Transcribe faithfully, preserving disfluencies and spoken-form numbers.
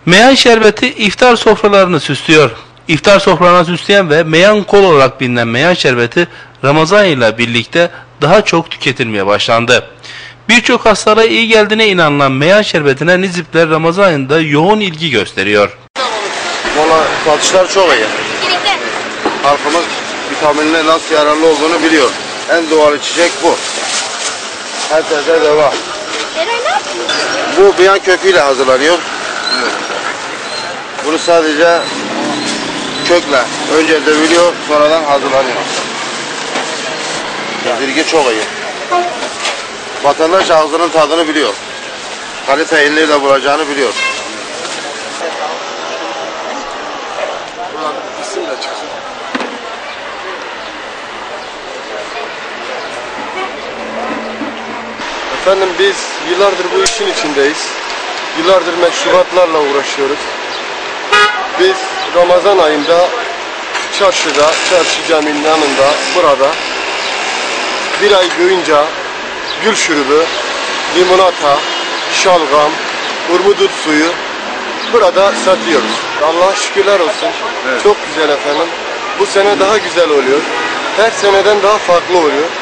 Meyan şerbeti iftar sofralarını süslüyor. İftar sofralarını süsleyen ve meyan kol olarak bilinen meyan şerbeti Ramazan ile birlikte daha çok tüketilmeye başlandı. Birçok hastalığa iyi geldiğine inanılan meyan şerbetine Nizipler Ramazan ayında yoğun ilgi gösteriyor. Valla satışlar çok iyi. Halkımız vitaminle nasıl yararlı olduğunu biliyor. En doğal içecek bu. Herkese de var. Bu biyan köküyle hazırlanıyor. Bunu sadece kökle önce dövülüyor, sonradan hazırlanıyor. Bilgi çok iyi. Vatandaş ağzının tadını biliyor. Kalite elleri de bulacağını biliyor. İsim de çıksın. Efendim biz yıllardır bu işin içindeyiz. Yıllardır meşrubatlarla uğraşıyoruz. Biz Ramazan ayında çarşıda, çarşı caminin yanında, burada bir ay boyunca gül şurubu, limonata, şalgam, urmudut suyu burada satıyoruz. Allah'a şükürler olsun. Evet. Çok güzel efendim. Bu sene daha güzel oluyor. Her seneden daha farklı oluyor.